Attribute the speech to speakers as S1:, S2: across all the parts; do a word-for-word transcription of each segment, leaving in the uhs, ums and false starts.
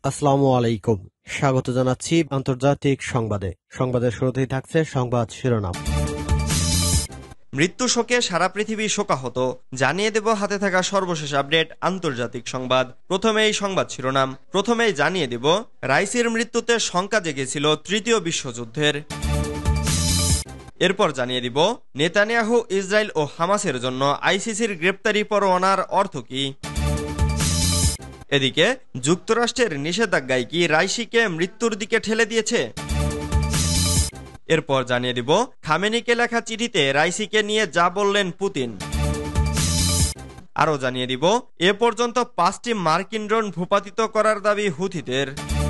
S1: আসসালামু আলাইকুম। স্বাগত জানাচ্ছি আন্তর্জাতিক সংবাদে। সংবাদের শুরুতেই থাকছে সংবাদ শিরোনাম।
S2: মৃত্যু শোকে সারা পৃথিবী শোকাহত, জানিয়ে দেব হাতে থাকা সর্বশেষ আপডেট আন্তর্জাতিক সংবাদ। প্রথমেই সংবাদ শিরোনাম। প্রথমেই জানিয়ে দেব রাইসির মৃত্যুতে শঙ্কা জেগেছিল তৃতীয় বিশ্বযুদ্ধের। এরপর জানিয়ে দিব নেতানিয়াহু, ইসরায়েল ও হামাসের জন্য আইসিসির গ্রেপ্তারি পরোয়ানার অর্থ কি। এদিকে যুক্তরাষ্ট্রের নিষেধাজ্ঞায় কি রাইসিকে মৃত্যুর দিকে ঠেলে দিয়েছে। এরপর জানিয়ে দিব খামেনিকে লেখা চিঠিতে রাইসিকে নিয়ে যা বললেন পুতিন। আরও জানিয়ে দিব এ পর্যন্ত পাঁচটি মার্কিন ড্রোন ভূপাতিত করার দাবি হুথিদের।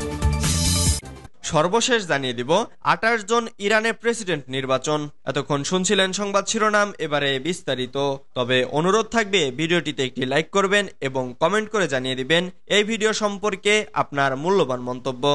S2: সর্বশেষ জানিয়ে দিব আঠাশ জন ইরানে প্রেসিডেন্ট নির্বাচন। এতক্ষণ শুনছিলেন সংবাদ শিরোনাম, এবারে বিস্তারিত। তবে অনুরোধ থাকবে ভিডিওটিতে একটি লাইক করবেন এবং কমেন্ট করে জানিয়ে দিবেন এই ভিডিও সম্পর্কে আপনার মূল্যবান মন্তব্য।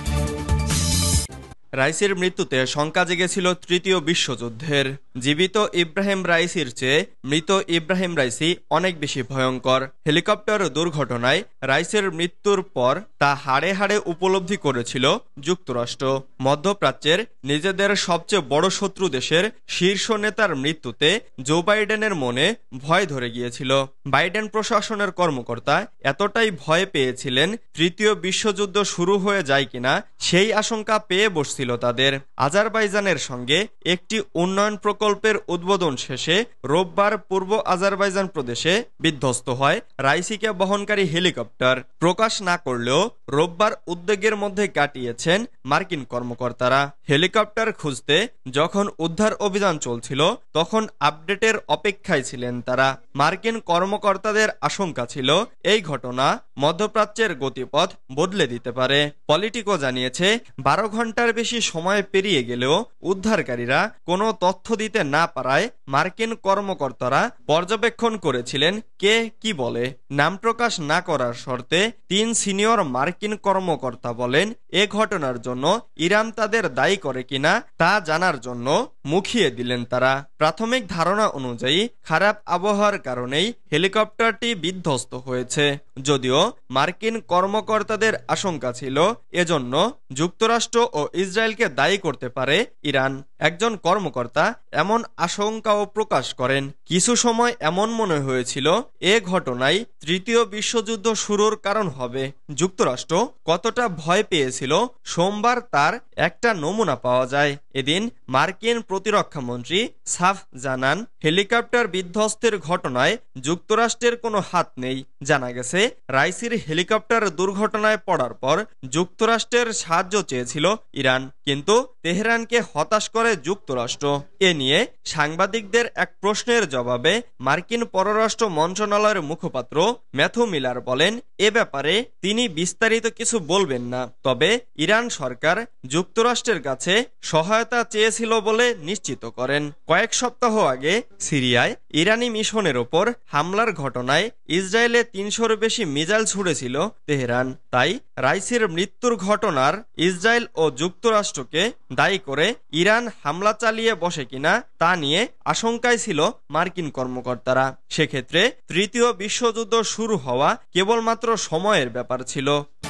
S2: রাইসির মৃত্যুতে শঙ্কা জেগেছিল তৃতীয় বিশ্বযুদ্ধের। জীবিত ইব্রাহিম রাইসির চেয়ে মৃত ইব্রাহিম রাইসি অনেক বেশি ভয়ঙ্কর। হেলিকপ্টার দুর্ঘটনায় রাইসের মৃত্যুর পর তা হাড়ে হাড়ে উপলব্ধি করেছিল যুক্তরাষ্ট্র। মধ্যপ্রাচ্যের নিজেদের সবচেয়ে বড় শত্রু দেশের শীর্ষ নেতার মৃত্যুতে জো বাইডেনের মনে ভয় ধরে গিয়েছিল। বাইডেন প্রশাসনের কর্মকর্তা এতটাই ভয় পেয়েছিলেন তৃতীয় বিশ্বযুদ্ধ শুরু হয়ে যায় কিনা সেই আশঙ্কা পেয়ে বসছিল তাদের। আজারবাইজানের সঙ্গে একটি উন্নয়ন প্রকল্পের উদ্বোধন শেষে রোববার পূর্ব আজারবাইজান প্রদেশে বিধ্বস্ত হয় রাইসিকে বহনকারী হেলিকপ্টার। প্রকাশ না করলেও রোববার উদ্বেগের মধ্যে কাটিয়েছেন মার্কিন কর্মকর্তারা। হেলিকপ্টার খুঁজতে যখন উদ্ধার অভিযান চলছিল তখন আপডেটের অপেক্ষায় ছিলেন তারা। মার্কিন কর্মকর্তাদের আশঙ্কা ছিল এই ঘটনা মধ্যপ্রাচ্যের গতিপথ বদলে দিতে পারে। পলিটিকো জানিয়েছে বারো ঘন্টার বেশি সময় পেরিয়ে গেলেও উদ্ধারকারীরা কোনো তথ্য দিতে না পারায় মার্কিন কর্মকর্তারা পর্যবেক্ষণ করেছিলেন কে কি বলে। নাম প্রকাশ না করার শর্তে তিন সিনিয়র মার্কিন কর্মকর্তা বলেন এ ঘটনার জন্য ইরান তাদের দায়ী করে কিনা তা জানার জন্য মুখিয়ে দিলেন তারা। প্রাথমিক ধারণা অনুযায়ী খারাপ আবহাওয়ার কারণেই হেলিকপ্টারটি বিধ্বস্ত হয়েছে, যদিও মার্কিন কর্মকর্তাদের আশঙ্কা ছিল এজন্য যুক্তরাষ্ট্র ও ইসরায়েলকে দায়ী করতে পারে ইরান। একজন কর্মকর্তা এমন আশঙ্কাও প্রকাশ করেন, কিছু সময় এমন মনে হয়েছিল এ ঘটনায় তৃতীয় বিশ্বযুদ্ধ শুরুর কারণ হবে। যুক্তরাষ্ট্র কতটা ভয় পেয়েছিল সোমবার তার একটা নমুনা পাওয়া যায়। এদিন মার্কিন প্রতিরক্ষা মন্ত্রী সাফ জানান হেলিকপ্টার বিধ্বস্তের ঘটনায় যুক্তরাষ্ট্রের কোনো হাত নেই। জানা গেছে রাইসির হেলিকপ্টার দুর্ঘটনায় পড়ার পর যুক্তরাষ্ট্রের সাহায্য চেয়েছিল ইরান, কিন্তু তেহরানকে হতাশ করে যুক্তরাষ্ট্র। এ নিয়ে সাংবাদিকদের এক প্রশ্নের জবাবে মার্কিন পররাষ্ট্র মন্ত্রণালয়ের মুখপাত্র ম্যাথু মিলার বলেন এ ব্যাপারে তিনি বিস্তারিত কিছু বলবেন না, তবে ইরান সরকার যুক্তরাষ্ট্রের কাছে সহায়তা চেয়েছিল বলে নিশ্চিত করেন। কয়েক সপ্তাহ আগে সিরিয়ায় ইরানি মিশনের ওপর হামলার ঘটনায় ইসরায়েলে তিনশোর বেশি মিসাইল ছুড়েছিল তেহরান। তাই রাইসির মৃত্যুর ঘটনার ইসরায়েল ও যুক্তরাষ্ট্রকে দায়ী করে ইরান হামলা চালিয়ে বসে কিনা তা নিয়ে আশঙ্কায় ছিল মার্কিন কর্মকর্তারা। সেক্ষেত্রে তৃতীয় বিশ্বযুদ্ধ শুরু হওয়া কেবলমাত্র সময়ের ব্যাপার ছিল।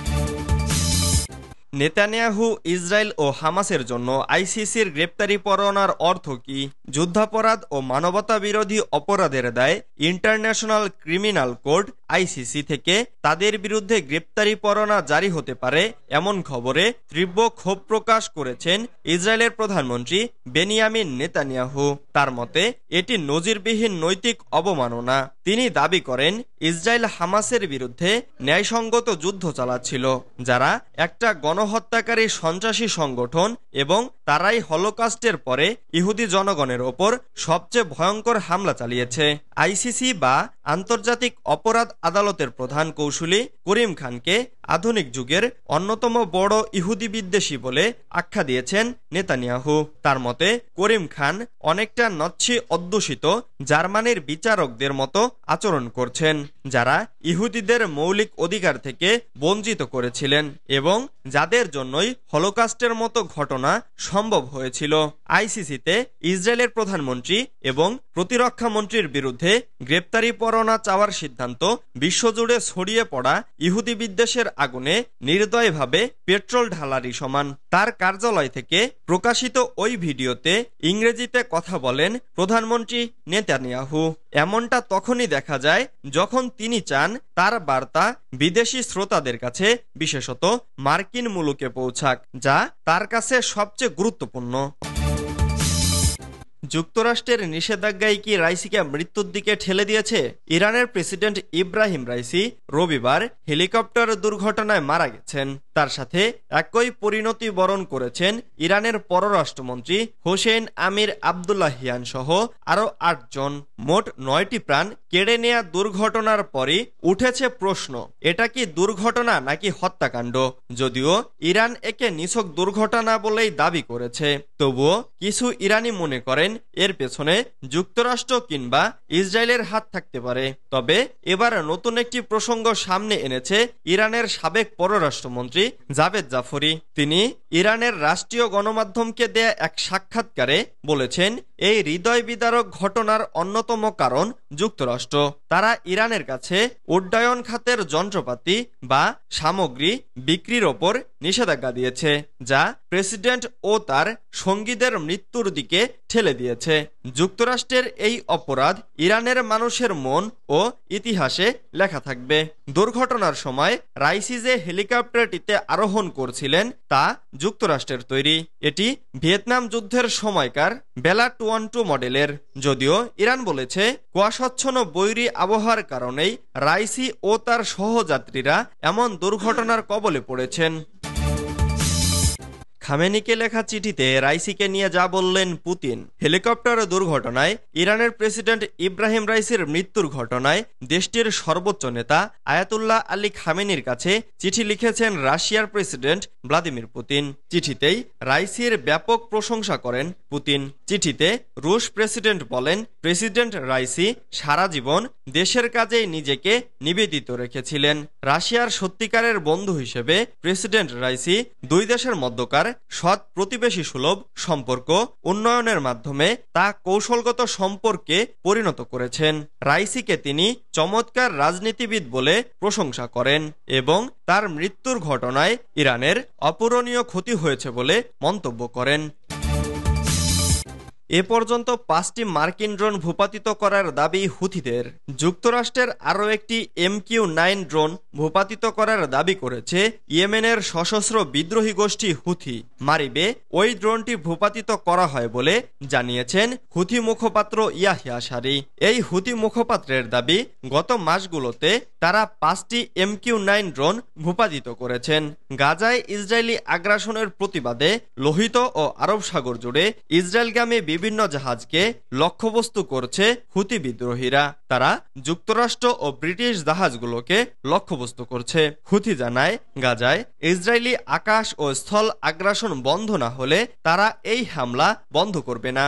S2: নেতানিয়াহু, ইসরায়েল ও হামাসের জন্য আইসিসির গ্রেপ্তারি পরোয়ানার অর্থ কি? যুদ্ধাপরাধ ও মানবতা বিরোধী অপরাধের দায়ে ইন্টারন্যাশনাল ক্রিমিনাল কোর্ট আইসিসি থেকে তাদের বিরুদ্ধে গ্রেপ্তারি পরোয়ানা জারি হতে পারে এমন খবরে তীব্র ক্ষোভ প্রকাশ করেছেন ইসরায়েলের প্রধানমন্ত্রী বেনিয়ামিন নেতানিয়াহু। তার মতে এটি নজিরবিহীন নৈতিক অবমাননা। তিনি দাবি করেন ইসরায়েল হামাসের বিরুদ্ধে ন্যায়সঙ্গত যুদ্ধ চালাচ্ছিল, যারা একটা গণহত্যাকারী সন্ত্রাসী সংগঠন, এবং তারাই হলোকাস্টের পরে ইহুদি জনগণের ওপর সবচেয়ে ভয়ঙ্কর হামলা চালিয়েছে। আইসিসি বা আন্তর্জাতিক অপরাধ আদালতের প্রধান কৌঁসুলি করিম খানকে আধুনিক যুগের অন্যতম বড় ইহুদি বিদ্বেষী বলে আখ্যা দিয়েছেন নেতানিয়াহু। তার মতে করিম খান অনেকটা নচ্ছি অধ্যুষিত জার্মানির বিচারকদের মতো আচরণ করছেন, যারা ইহুদিদের মৌলিক অধিকার থেকে বঞ্চিত করেছিলেন এবং যাদের জন্যই হলোকাস্টের মতো ঘটনা সম্ভব হয়েছিল। আইসিসিতে ইসরায়েলের প্রধানমন্ত্রী এবং প্রতিরক্ষা মন্ত্রীর বিরুদ্ধে গ্রেপ্তারি পরোয়ানা চাওয়ার সিদ্ধান্ত বিশ্বজুড়ে ছড়িয়ে পড়া ইহুদি বিদ্বেষের আগুনে নির্দয়ভাবে পেট্রোল ঢালারই সমান। তার কার্যালয় থেকে প্রকাশিত ওই ভিডিওতে ইংরেজিতে কথা বলেন প্রধানমন্ত্রী নেতানিয়াহু। এমনটা তখনই দেখা যায় যখন তিনি চান তার বার্তা বিদেশি শ্রোতাদের কাছে, বিশেষত মার্কিন মুলুকে পৌঁছাক, যা তার কাছে সবচেয়ে গুরুত্বপূর্ণ। যুক্তরাষ্ট্রের নিষেধাজ্ঞায় কি রাইসিকে মৃত্যুর দিকে ঠেলে দিয়েছে? ইরানের প্রেসিডেন্ট ইব্রাহিম রাইসি রবিবার হেলিকপ্টার দুর্ঘটনায় মারা গেছেন। তার সাথে একই পরিণতি বরণ করেছেন ইরানের পররাষ্ট্রমন্ত্রী হোসেন আমির আবদুল্লাহিয়ান সহ আরও আটজন। মোট নয়টি প্রাণ কেড়ে নেয়া দুর্ঘটনার পরই উঠেছে প্রশ্ন, এটা কি দুর্ঘটনা নাকি হত্যাকাণ্ড? যদিও ইরান একে নিছক দুর্ঘটনা বলেই দাবি করেছে, তবুও কিছু ইরানি মনে করেন এর পেছনে যুক্তরাষ্ট্র কিংবা ইসরায়েলের হাত থাকতে পারে। তবে এবার নতুন একটি প্রসঙ্গ সামনে এনেছে ইরানের সাবেক পররাষ্ট্রমন্ত্রী জাভেদ জাফরি। তিনি ইরানের রাষ্ট্রীয় গণমাধ্যমকে দেয়া এক সাক্ষাৎকারে বলেছেন, এই হৃদয় বিদারক ঘটনার অন্যতম কারণ যুক্তরাষ্ট্র। তারা ইরানের কাছে উড্ডয়ন খাতের যন্ত্রপাতি বা সামগ্রী বিক্রির ওপর নিষেধাজ্ঞা দিয়েছে, যা প্রেসিডেন্ট ও তার সঙ্গীদের মৃত্যুর দিকে ঠেলে দিয়েছে। যুক্তরাষ্ট্রের এই অপরাধ ইরানের মানুষের মন ও ইতিহাসে লেখা থাকবে। দুর্ঘটনার সময় রাইসি যে হেলিকপ্টারটিতে আরোহণ করছিলেন তা যুক্তরাষ্ট্রের তৈরি। এটি ভিয়েতনাম যুদ্ধের সময়কার বেলা টু ওয়ান টু মডেলের। যদিও ইরান বলেছে কুয়াশাচ্ছন্ন বৈরী আবহাওয়ার কারণেই রাইসি ও তার সহযাত্রীরা এমন দুর্ঘটনার কবলে পড়েছেন। খামেনিকে লেখা চিঠিতে রাইসিকে নিয়ে যা বললেন পুতিন। হেলিকপ্টার দুর্ঘটনায় ইরানের প্রেসিডেন্ট ইব্রাহিম রাইসির মৃত্যুর ঘটনায় দেশটির সর্বোচ্চ নেতা আয়াতুল্লাহ আলী খামেনির কাছে চিঠি লিখেছেন রাশিয়ার প্রেসিডেন্ট ভ্লাদিমির পুতিন। চিঠিতেই রাইসির ব্যাপক প্রশংসা করেন পুতিন। চিঠিতে রুশ প্রেসিডেন্ট বলেন, প্রেসিডেন্ট রাইসি সারা জীবন দেশের কাজেই নিজেকে নিবেদিত রেখেছিলেন। রাশিয়ার সত্যিকারের বন্ধু হিসেবে প্রেসিডেন্ট রাইসি দুই দেশের মধ্যকার সৎ প্রতিবেশী সুলভ সম্পর্ক উন্নয়নের মাধ্যমে তা কৌশলগত সম্পর্কে পরিণত করেছেন। রাইসিকে তিনি চমৎকার রাজনীতিবিদ বলে প্রশংসা করেন এবং তার মৃত্যুর ঘটনায় ইরানের অপূরণীয় ক্ষতি হয়েছে বলে মন্তব্য করেন। এ পর্যন্ত পাঁচটি মার্কিন ড্রোন ভূপাতিত করার দাবি হুথিদের। যুক্তরাষ্ট্রের আরও একটি এম কিউ নাইন ড্রোন ভূপাতিত করার দাবি করেছে ইয়েমেনের সশস্ত্র বিদ্রোহী গোষ্ঠী হুথি। মারিবে ওই ড্রোনটি ভূপাতিত করা হয় বলে জানিয়েছেন হুথি মুখপাত্র ইয়াহিয়া সারি। এই হুথি মুখপাত্রের দাবি, গত মাসগুলোতে তারা পাঁচটি এম কিউ নাইন ড্রোন ভূপাতিত করেছেন। গাজায় ইসরায়েলি আগ্রাসনের প্রতিবাদে লোহিত ও আরব সাগর জুড়ে ইসরায়েলগামী বিভিন্ন জাহাজকে লক্ষ্যবস্তু করছে হুথি বিদ্রোহীরা। তারা যুক্তরাষ্ট্র ও ব্রিটিশ জাহাজগুলোকে লক্ষ্যবস্তু করছে। হুথি জানায়, গাজায় ইসরায়েলি আকাশ ও স্থল আগ্রাসন বন্ধ না হলে তারা এই হামলা বন্ধ করবে না।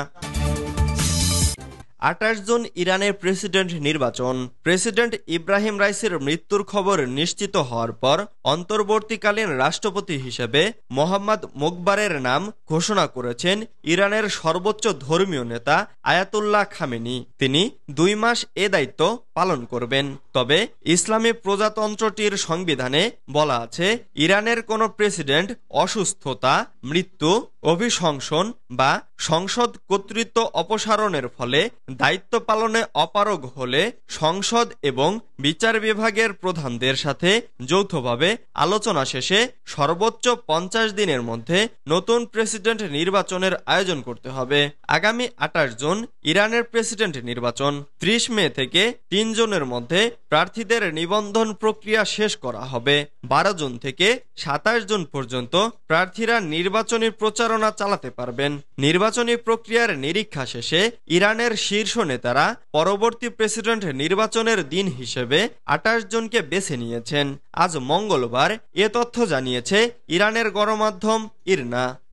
S2: আঠাশ জুন ইরানের প্রেসিডেন্ট নির্বাচন। প্রেসিডেন্ট ইব্রাহিম রাইসির মৃত্যুর খবর নিশ্চিত হওয়ার পর অন্তর্বর্তীকালীন রাষ্ট্রপতি হিসেবে মোহাম্মদ মোকবারের নাম ঘোষণা করেছেন ইরানের সর্বোচ্চ ধর্মীয় নেতা আয়াতুল্লাহ খামেনি। তিনি দুই মাস এ দায়িত্ব পালন করবেন। তবে ইসলামী প্রজাতন্ত্রটির সংবিধানে বলা আছে, ইরানের কোনো প্রেসিডেন্ট অসুস্থতা, মৃত্যু, অভিশংসন বা সংসদ কর্তৃত্ব অপসারণের ফলে দায়িত্ব পালনে অপারগ হলে সংসদ এবং বিচার বিভাগের প্রধানদের সাথে যৌথভাবে আলোচনা শেষে সর্বোচ্চ পঞ্চাশ দিনের মধ্যে নতুন প্রেসিডেন্ট নির্বাচনের আয়োজন করতে হবে। আগামী আঠাশ জুন ইরানের প্রেসিডেন্ট নির্বাচন। ত্রিশ মে থেকে তিন জুনের মধ্যে প্রার্থীদের নিবন্ধন প্রক্রিয়া শেষ করা হবে। বারো জুন থেকে সাতাশ জুন পর্যন্ত প্রার্থীরা নির্বাচনী প্রচারণা চালাতে পারবেন। নির্বাচনী প্রক্রিয়ার নিরীক্ষা শেষে ইরানের শীর্ষ নেতারা পরবর্তী প্রেসিডেন্ট নির্বাচনের দিন হিসেবে আঠাশ জনকে বেছে নিয়েছেন। আজ মঙ্গলবার এ তথ্য জানিয়েছে ইরানের গণমাধ্যম ইরনা।